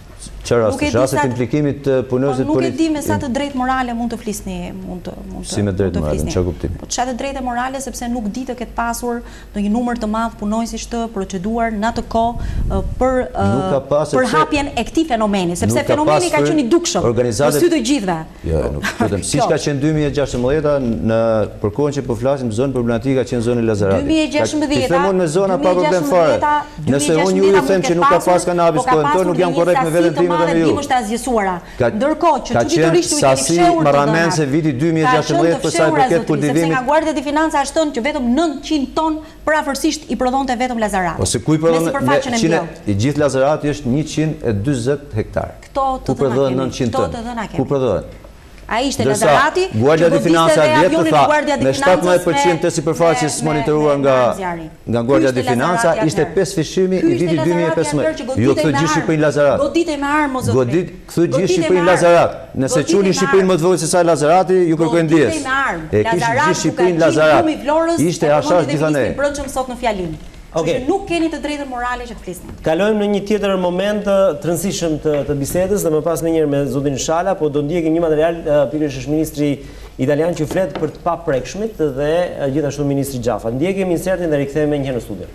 Çfarë rasti? Rastet implikimit të punëzit politik. Nuk e di me sa të drejtë morale mund të flisni, mund të mund të. Si me drejtë morale, në çfarë kuptimi? Po çfarë drejtë morale sepse nuk di të ketë pasur ndonjë numër të madh punojësish të proceduar në atë kohë për për hapjen e këtij fenomeni, sepse fenomeni ka qenë i dukshëm në sy të gjithëve. Jo, nuk lutem. Siç ka qenë dy mijë e gjashtëmbëdhjetë në për kohën që po flasim, zonë problematika ka qenë zona e Lazaratit. dy mijë e gjashtëmbëdhjetë. Ti themon me zona pa problem fare. Nëse unë ju them që nuk ka pas kanabis kohën, nuk jam korrekt me veten time dhe me ju. Ndërkohë që çuditërisht u keni fshehur marramense viti dy mijë e gjashtëmbëdhjetë për sa i përket kultivimit. Nga Guardia di Financa shton që vetëm nëntëqind ton parafërsisht i prodhonte vetëm Lazarati. Ose ku i prodhon? I gjithë Lazarati është njëqind e dyzet hektar. Këto të dhëna nëntëqind ton. Ku prodhohen? A ishte Lazarati, Guardia di Financa vjetë të tha, me shtatëmbëdhjetë përqind të sipërfaqes monitoruar nga nga Guardia di Financa, ishte pesë fishimi i vitit dy mijë e pesëmbëdhjetë. Jo këtë gjithë Shqipërinë Lazarat. Goditej me armë, zotëri. Godit, këtë gjithë Shqipërinë Lazarat. Nëse çuni Shqipërinë më të vogël se sa Lazarati, ju kërkoj ndjes. E kishte gjithë Shqipërinë Lazarat. Ishte ashash gjithanë. Brëndshëm sot në fjalim. Që nuk keni të drejtën morale që të flisni. Kalojmë në një tjetër moment të rëndësishëm të bisedës dhe më pas me njërë me zotin Shala, po do ndjekim një material pikërisht është ministri italian që flet për të paprekshmit dhe gjithashtu ministri Gjafa. Ndjekim insertin dhe rikthehemi një herë në studio.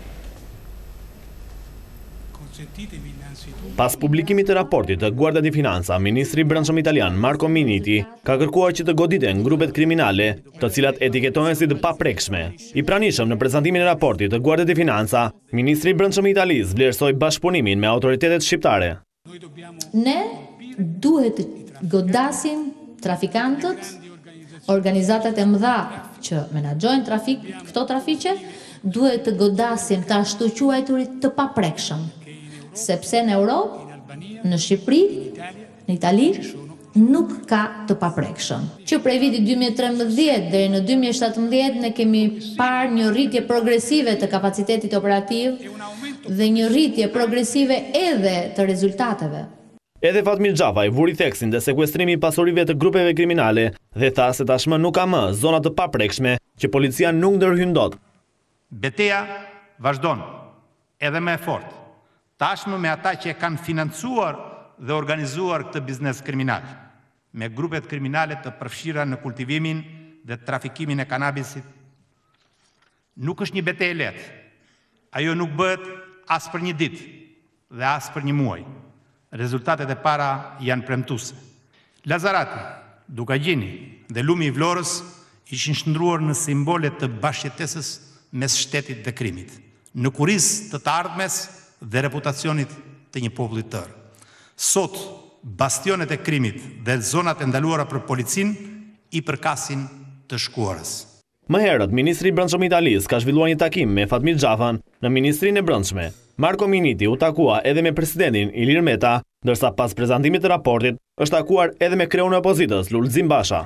Pas publikimit të raportit të Guardia di Financa, ministri i brendshëm italian Marco Minniti ka kërkuar që të goditen grupet kriminale, të cilat etiketohen si të paprekshme. I pranishëm në prezantimin e raportit të Guardia di Financa, ministri i brendshëm i Italisë vlerësoi bashkëpunimin me autoritetet shqiptare. Ne duhet të godasim trafikantët, organizatat e mëdha që menaxhojnë trafik, këto trafiqe, duhet të godasim të ashtu quajturit të paprekshëm. Sepse në Europë, në Shqipëri, në Itali, nuk ka të paprekshëm. Që prej vitit dy mijë e trembëdhjetë deri në dy mijë e shtatëmbëdhjetë ne kemi parë një rritje progresive të kapacitetit operativ dhe një rritje progresive edhe të rezultateve. Edhe Fatmir Xhavaj vuri theksin dhe sekuestrimi i pasurive të grupeve kriminale dhe tha se tashmë nuk ka më zona të paprekshme që policia nuk ndërhyn dot. Betejë vazhdon edhe më e fortë. Tashmë me ata që e kanë financuar dhe organizuar këtë biznes kriminal, me grupet kriminale të përfshira në kultivimin dhe trafikimin e kanabisit. Nuk është një betejë lehtë. Ajo nuk bëhet as për një ditë dhe as për një muaj. Rezultatet e para janë premtuese. Lazarati, Dukagjini dhe Lumi i Vlorës ishin shndruar në simbole të bashkëjetesës mes shtetit dhe krimit, në kurizë të të ardhmes dhe reputacionit të një populli të tërë. Sot, bastionet e krimit dhe zonat e ndaluara për policin i përkasin të shkuarës. Më herët, ministri i brendshëm i Italisë ka zhvilluar një takim me Fatmir Xhafan në Ministrinë e Brendshme. Marco Minniti u takua edhe me presidentin Ilir Meta, ndërsa pas prezantimit të raportit është takuar edhe me kreun e opozitës Lulzim Basha.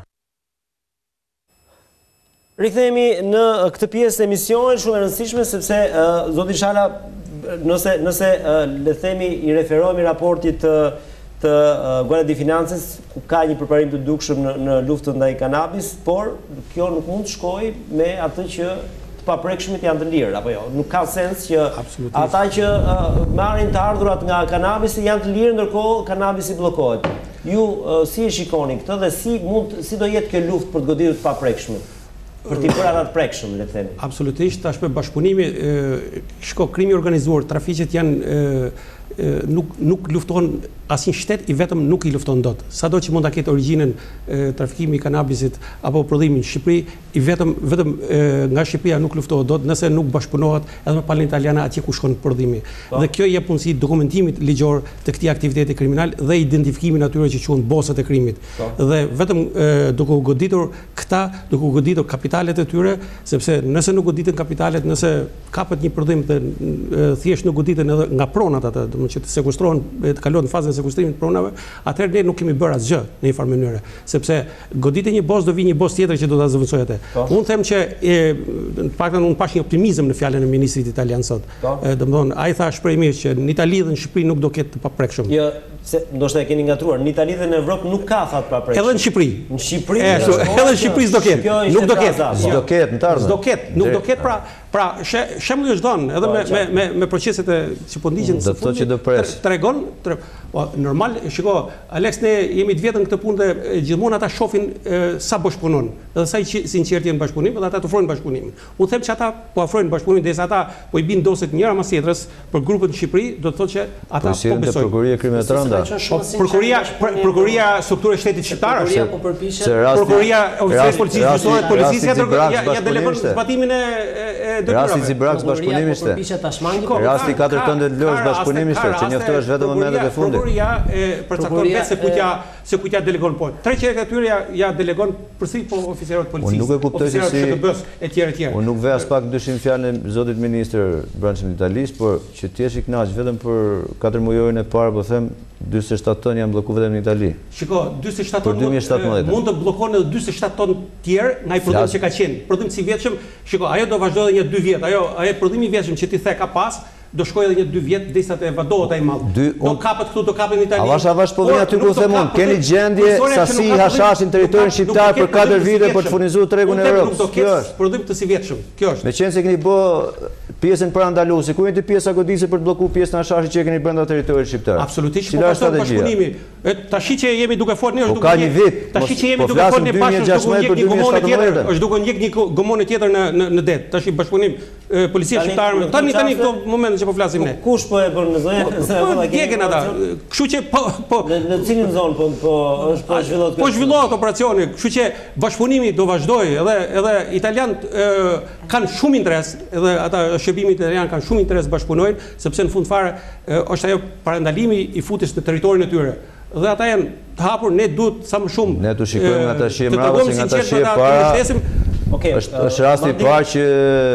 Rikthehemi në këtë pjesë të emisionit shumë e rëndësishme sepse uh, zoti Shala nëse nëse uh, le themi i referohemi raportit të të uh, Guardia di Finances ku ka një përparim të dukshëm në, në luftën ndaj kanabis, por kjo nuk mund të shkojë me atë që të paprekshmit janë të lirë apo jo. Nuk ka sens që ata që uh, marrin të ardhurat nga kanabisi janë të lirë ndërkohë kanabisi bllokohet. Ju uh, si e shikoni këtë dhe si mund si do jetë kjo luftë për të goditur të paprekshmit? Për t'i bërë atë prekshëm, le të themi. Absolutisht, tashmë bashkëpunimi, shko krimi organizuar, trafiqet janë nuk nuk lufton asnjë shtet i vetëm nuk i lufton dot. Sado që mund ta ketë origjinën trafikimi i kanabisit apo prodhimi në Shqipëri, i vetëm vetëm e, nga Shqipëria nuk luftohet dot nëse nuk bashkëpunohet edhe me palën italiane atje ku shkon prodhimi. Pa. Dhe kjo jep mundësi dokumentimit ligjor të këtij aktiviteti kriminal dhe identifikimin atyre që quhen bosët e krimit. Pa. Dhe vetëm e, duke u goditur këta, duke u goditur kapitalet e tyre, sepse nëse nuk goditen kapitalet, nëse kapet një prodhim dhe e, thjesht nuk goditen edhe nga pronat atë, domethënë që të sekuestrohen, të kalohen në fazën e sekuestrimit të pronave, atëherë ne nuk kemi bërë asgjë në një farë mënyrë, sepse godite një bos do vi një bos tjetër që do ta zëvendësojë atë. Unë them që e, në paktën unë pash një optimizëm në fjalën e ministrit italian sot. Domethënë ai tha shprehimisht që në Itali dhe në Shqipëri nuk do ketë të paprekshëm. Jo, se ndoshta e keni ngatruar. Në Itali dhe në Evropë nuk ka fat paprekshëm. Edhe në Shqipëri. Në Shqipëri. Edhe në Shqipëri s'do ketë. Nuk do ketë. S'do ketë, në të ardhmen. S'do ketë, nuk do ketë pra Pra, shembulli është dhënë edhe me proceset që po ndiqen së fundit, tregon, normal, shiko, Alex, ne jemi të vjetën këtë punë dhe gjithmonë ata shohin sa bashkëpunon, edhe sa i sinqertë janë bashkëpunim, dhe ata të ofrojnë bashkëpunimin. Unë them që ata po ofrojnë bashkëpunimin, derisa ata po i binë doset njëra mas tjetrës për grupet në Shqipëri, do të thotë që ata po besojnë. Prokuria kriminale të rënda. Prokuria, prokuria strukturë e shtetit shqiptar është. Prokuria oficerët policisë gjyqësorë, policisë ja delegon zbatimin e detyrave. Rasti Zibraks bashkëpunimi ishte. Rasti katër tënde Lorës bashkëpunimi ishte, që njoftohesh vetëm momentet e fundit. Prokuria përcakton vetë se kujtja se kujtja delegon po. Tre qerët e tyre ja delegon përsi po oficerët policisë. Unë nuk e kuptoj se si etj etj. Unë nuk vej as pak dyshim fjalën e zotit ministër Brançmit Italis, por që ti jesh i kënaq vetëm për katër mujorin e parë, po them dyzet e shtatë tonë janë bllokuar vetëm në Itali. Shiko, dyzet e shtatë tonë mund të bllokojnë edhe dyzet e shtatë tonë tjerë nga i prodhim që ka qenë. Prodhim si vjetshëm, shiko, ajo do vazhdojë edhe një dy vjet. Ajo, ajo prodhimi i vjetshëm që ti the ka pas, do shkojë edhe një dy vjet derisa të evadohet ai mall. Do kapet këtu, do kapet në Itali. Avash avash po vjen aty ku them unë, keni gjendje sasi hashashin territorin shqiptar për katër vite për të furnizuar tregun e Europës. Kjo është prodhim të si vjetshëm. Kjo është. Meqense keni bë pjesën për andalusi, ku jeni pjesa goditse për të bllokuar pjesën e hashashit që keni brenda territorit shqiptar. Absolutisht, po ka bashkëpunimi. Tashi që jemi duke folur ne është duke. Ka një vit. Tashi që jemi duke folur ne pashë është duke një gomonë tjetër, është duke një një gomonë tjetër në në det. Tashi bashkëpunim policia shqiptare. Tani tani këto momente që po flasim ne. Kush po e bën në zonë? Po djegën ata. Kështu që po po në cilin zonë po po është po zhvillohet. Po zhvillohet operacioni, kështu që bashkëpunimi do vazhdojë, edhe edhe italianët kanë shumë interes, edhe ata shërbimi italian kanë shumë interes bashkëpunojnë, sepse në fund fare është ajo parandalimi i futjes në territorin e tyre. Dhe ata janë të hapur, ne duhet sa më shumë. Ne të shikojmë nga tashi mbrapa se nga tashi para. Okej, është rasti i parë që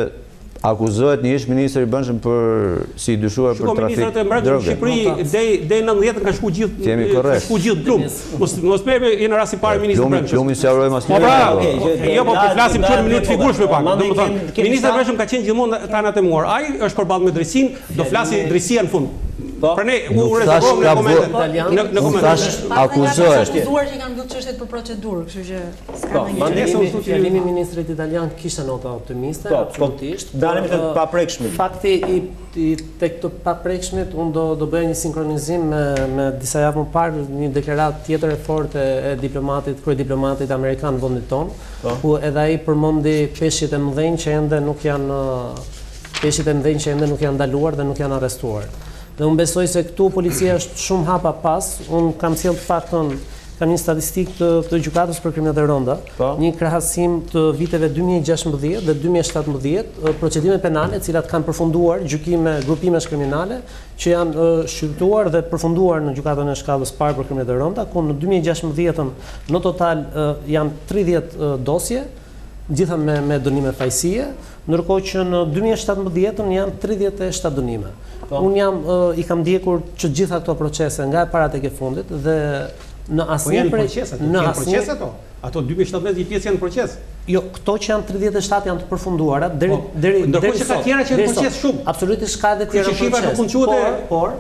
akuzohet një ish ministër i brendshëm për si i dyshuar për trafik. Ministrat e brendshëm në Shqipëri deri deri nëntëdhjetën kanë shku gjithë. Jemi korrekt. Shku gjithë plum. Mos mos merrem në rasti i parë ministri i brendshëm. Plumi si harrojmë as një. Po jo, po flasim çfarë minutë figurshme pak. Domethënë, ministri i brendshëm ka qenë gjithmonë tani të muar. Ai është përballë me drejtsinë, do flasi drejtësia në fund. Për ne u rezervojmë në momentin. Në momentin akuzohet. Akuzuar që kanë mbyllë çështjet për procedurë, kështu që s'ka ndonjë. Fjalimi i ministrit italian kishte nota optimiste, absolutisht. Dalemi te paprekshmi. Fakti i tek të paprekshmit unë do do bëja një sinkronizim me me disa javë më parë një deklaratë tjetër e fortë e diplomatit, kryediplomatit amerikan në vendin ton, ku edhe ai përmendi peshqit e mëdhenj që ende nuk janë peshqit e mëdhenj që ende nuk janë ndaluar dhe nuk janë arrestuar. Dhe unë besoj se këtu policia është shumë hapa pas. Unë kam sjellë të paktën kam një statistikë të, të gjykatës për krimet e rënda, një krahasim të viteve dy mijë e gjashtëmbëdhjetë dhe dy mijë e shtatëmbëdhjetë, procedime penale të cilat kanë përfunduar gjykime grupimesh kriminale që janë shqyrtuar dhe përfunduar në gjykatën e shkallës parë për krimet e rënda, ku në dy mijë e gjashtëmbëdhjetën në total janë tridhjetë dosje, gjitha me, me dënime fajësie, ndërkohë që në dy mijë e shtatëmbëdhjetën janë tridhjetë e shtatë dënime. Unë jam i kam ndjekur që gjitha këto procese nga e para tek e fundit dhe në asnjë proces, në asnjë ato. Ato dy mijë e shtatëmbëdhjetë pjesë janë proces. Jo, këto që janë tridhjetë e shtatë janë të përfunduara deri deri ndërkohë që ka tjera që janë proces shumë. Absolutisht ka edhe tjera proces. Por, por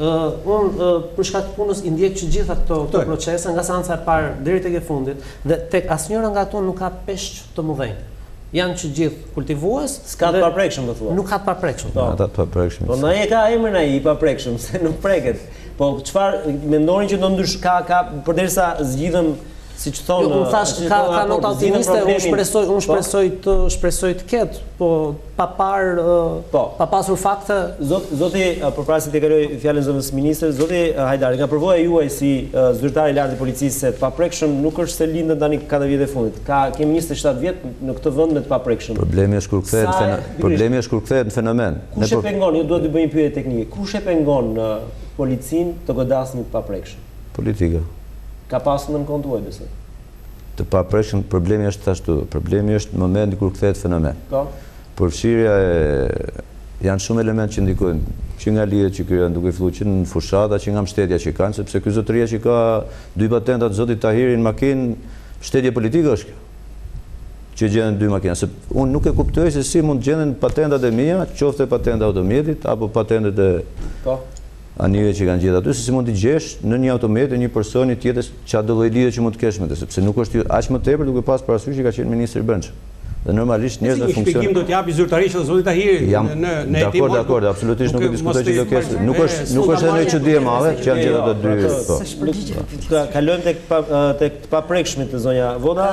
unë për shkak të punës i ndjek që gjitha këto këto procese nga seanca e parë deri tek e fundit dhe tek asnjëra nga ato nuk ka peshq të mëdhenj. Janë që gjithë kultivues, s'ka të paprekshëm do thua. Nuk ka të paprekshëm. Ata të paprekshëm. Po ndonjë ka emrin ai i paprekshëm, se nuk preket. Po çfarë mendonin që do ndysh ka ka përderisa zgjidhëm siç thonë. Jo, unë thash ka ka nota optimiste, unë shpresoj, unë shpresoj të shpresoj të ketë, po pa parë pa pasur fakte. Zot zoti përpara se të kaloj fjalën zonës ministrit, zoti Hajdari, nga përvoja juaj si zyrtar i lartë i policisë se të paprekshëm nuk është se lindën tani katër vjet e fundit. Ka kemi njëzet e shtatë vjet në këtë vend me të paprekshëm. Problemi është kur kthehet problemi është kur kthehet në fenomen. Kush e pengon? Ju duhet të bëj një pyetje teknike. Kush e pengon policinë të godasnin të paprekshëm? Politika. Ka pasur në kont tuaj besoj. Të paprekshëm problemi është ashtu. Problemi është në momentin kur kthehet fenomen. Po. Përfshirja e janë shumë elementë që ndikojnë, që nga lidhjet që kryhen duke filluar që në fushata, që nga mbështetja që kanë, sepse ky zotëria që ka dy patenta të zotit Tahiri në makinë, mbështetje politike është kjo. Që gjenden dy makina, se unë nuk e kuptoj se si mund gjenden patentat e mia, qoftë patenta automjetit apo patentet e Po. Anive që kanë gjithë aty, se si mund t'i gjesh në një automet e një personi tjetër çdo lloj lidhje që mund të kesh me të, sepse nuk është aq më tepër duke pas parasysh që ka qenë ministri i brendshëm. Dhe normalisht njerëzve funksionon. Si shpjegim do t'japi zyrtarisht edhe zoti Tahiri në në hetim. Dakor, dakor, absolutisht nuk e diskutoj çdo pjesë. Nuk është nuk është edhe çudi e madhe që janë gjithë ato dy. Po. Kalojmë tek tek të paprekshmit të zonja Voda.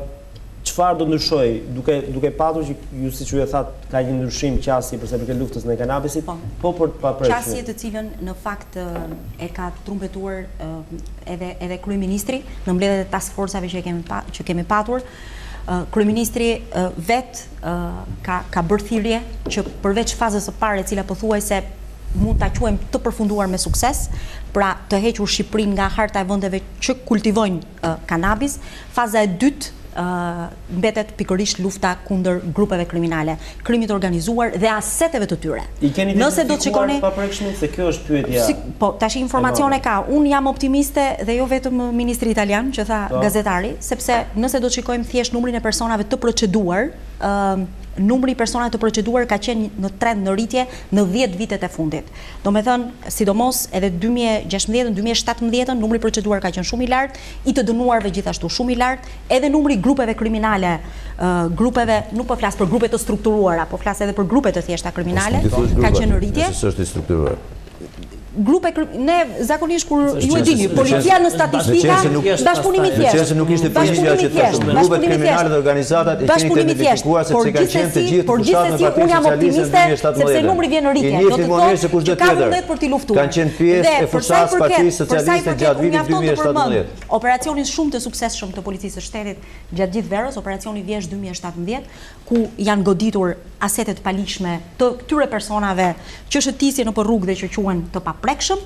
Çfarë do ndryshoj duke duke patur që ju siç ju e thatë ka një ndryshim qasje përsa i përket luftës ndaj kanabisit, po për të paprekshme. Qasje të cilën në fakt e ka trumpetuar edhe edhe kryeministri në mbledhjet e task force-ave që kemi që kemi patur. Kryeministri vet ka ka bërë thirrje që përveç fazës së parë e cila pothuajse mund ta quajmë të përfunduar me sukses, pra të hequr Shqipërinë nga harta e vendeve që kultivojnë kanabis, faza e dytë mbetet pikërisht lufta kundër grupeve kriminale, krimit organizuar dhe aseteve të tyre. Nëse do të shikoni paprekshmit se kjo është pyetja. Po, tash informacione ka. Unë jam optimiste dhe jo vetëm ministri italian që tha gazetari, sepse nëse do të shikojmë thjesht numrin e personave të proceduar, numri i personave të proceduar ka qenë në trend në rritje në dhjetë vitet e fundit. Do me thënë, sidomos edhe dy mijë e gjashtëmbëdhjetë dy mijë e shtatëmbëdhjetë numri i proceduar ka qenë shumë i lartë, i të dënuarve gjithashtu shumë i lartë, edhe numri i grupeve kriminale, grupeve, nuk po flas për grupe të strukturuara, po flas edhe për grupe të thjeshta kriminale, ka qenë në rritje. Nëse është i strukturuar. Grupe ne zakonisht kur ju e dini, policia në statistika, bashkëpunimi thjesht. Nëse nuk ishte policia që thoshte grupet kriminale dhe organizatat e keni identifikuar se kanë qenë të gjithë por gjithsesi unë jam optimiste sepse numri vjen në rritje. Do të thotë që ka vullnet për t'i luftuar. Kanë qenë pjesë e fushas Partisë Socialiste gjatë vitit dy mijë e shtatëmbëdhjetë. Operacionin shumë të suksesshëm të policisë së shtetit gjatë gjithë verës, operacioni Vjesh dy mijë e shtatëmbëdhjetë, ku janë goditur asetet paligjshme të këtyre personave që shëtisin nëpër rrugë dhe që quhen të paprekshëm,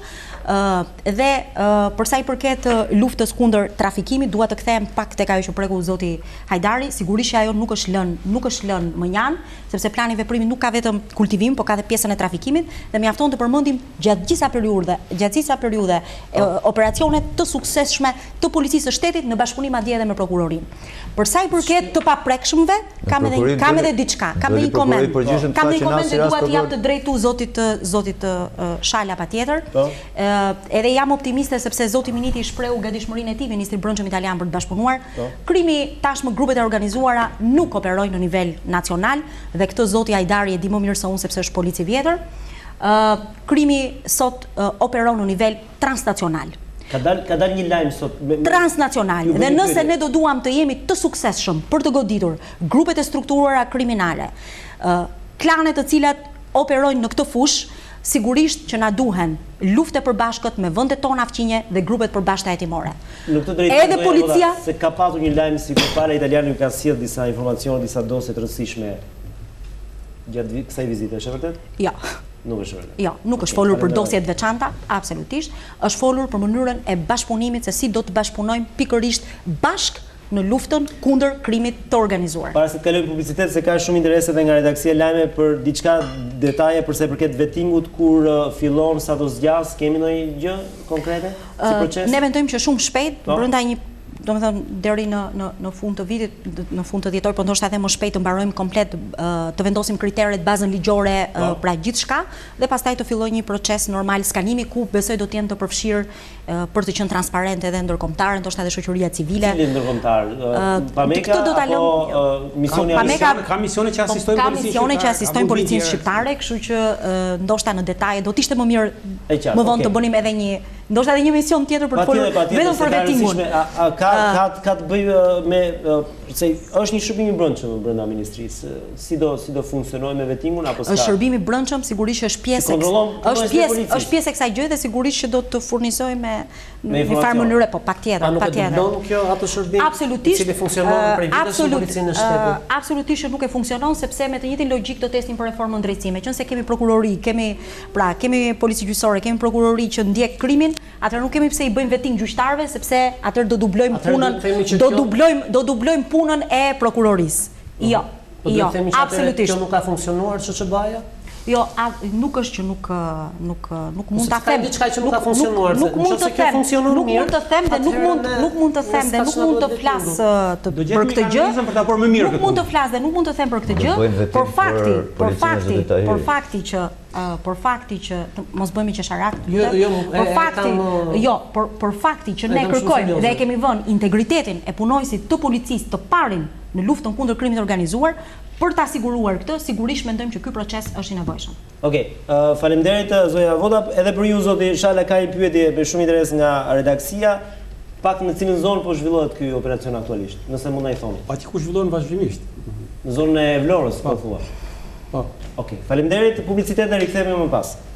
dhe për sa i përket luftës kundër trafikimit, dua të kthehem pak tek ajo që preku zoti Hajdari. Sigurisht që ajo nuk është lënë, nuk është lënë më njan, sepse plani i veprimit nuk ka vetëm kultivim, por ka edhe pjesën e trafikimit dhe mjafton të përmendim gjatë gjitha periudhave, gjatë gjitha periudhave operacione të suksesshme të policisë së shtetit në bashkëpunim madje edhe me prokurorinë. Për sa i përket të paprekshmve, kam edhe kam edhe diçka, kam një koment. Kam një koment që dua t'i jap të drejtu zotit zotit Shala patjetër. Edhe jam optimiste sepse zoti Miniti shprehu gatishmërinë e tij, ministri i Brendshëm italian, për të bashkëpunuar. Krimi tashmë grupet e organizuara nuk operojnë në nivel nacional dhe këtë zoti Hajdari e di më mirë se unë sepse është polici vjetër. Krimi sot operon në nivel transnacional. Ka dal ka dal një lajm sot transnacional dhe nëse ne do duam të jemi të suksesshëm për të goditur grupet e strukturuara kriminale, klanet të cilat operojnë në këtë fushë, sigurisht që na duhen lufte përbashkët me vendet tona fqinje dhe grupet përbashkëta hetimore. Në këtë drejtim edhe policia se ka patur një lajm si përpara italiani ka sjell disa informacione, disa dosje të rëndësishme gjatë kësaj vizite, është e vërtet? Jo. Nuk është vërtet. Jo, nuk është folur për dosje të veçanta, absolutisht. Është folur për mënyrën e bashkëpunimit se si do të bashkëpunojmë pikërisht bashkë në luftën kundër krimit të organizuar. Para se të kalojmë publicitet, se ka shumë interes edhe nga redaksia lajme për diçka detaje përse përket vettingut kur fillon sa do zgjas, kemi ndonjë gjë konkrete si proces? Ne mendojmë që shumë shpejt brenda një do me thënë, deri në, në, në fund të vitit, në fund të dhjetor, por ndoshta edhe më shpejt të mbarojmë komplet, të vendosim kriteret, bazën ligjore, pra gjithë shka, dhe pastaj të filloj një proces normal skanimi, ku besoj do t'jenë të përfshirë për të qenë transparent edhe ndërkombëtar, ndoshta edhe shoqëria civile. Cili ndërkombëtar? Pameka apo misioni Pameka ka misione që asistojnë ka misione që asistojnë policinë shqiptare, kështu që ndoshta në detaje do të ishte më mirë më vonë të bënim edhe një ndoshta edhe një mision tjetër për të folur vetëm për vettingun. Ka ka ka të bëjë me se është një shërbim i brendshëm brenda ministrisë. Si do si do funksionojë me vettingun apo s'ka? Është shërbim i brendshëm, sigurisht që është pjesë është pjesë është pjesë e kësaj gjëje dhe sigurisht që do të furnizojë me në një farë mënyre, po patjetër, patjetër. Nuk kjo ato shërbim absolutisht i cili funksionon prej vitesh në policinë e shtetit. Absolutisht nuk e funksionon sepse me të njëjtin logjik do testin për reformën drejtësime. Qëse kemi prokurori, kemi pra kemi polici gjyqësore, kemi prokurori që ndjek krimin, atëherë nuk kemi pse i bëjmë vetting gjyqtarëve sepse atëherë do dublojmë punën, do dublojmë do dublojmë punën e prokurorisë. Jo. Jo, absolutisht. Kjo nuk ka funksionuar ç'është baja? Jo, nuk është që nuk nuk nuk mund ta them diçka që nuk ka funksionuar. Nuk mund të them, nuk mund të them dhe nuk mund nuk mund të them dhe nuk mund të flas për këtë gjë. Nuk mund të flas dhe nuk mund të them për këtë gjë, por fakti, por fakti, por fakti që por fakti që mos bëhemi qesharak, por fakti, jo, por por fakti që ne kërkojmë dhe e kemi vënë integritetin e punojësit të policisë të parin në luftën kundër krimit organizuar. Për ta siguruar këtë, sigurisht mendojmë që ky proces është i nevojshëm. Okej, faleminderit zonja Vota, edhe për ju zoti Shala ka një pyetje me shumë interes nga redaksia, pak në cilën zonë po zhvillohet ky operacion aktualisht, nëse mund na i thoni. Aty ku zhvillohen vazhdimisht. Në zonën e Vlorës, po thua. Po. Okej, faleminderit, publicitet e rikthehemi më pas.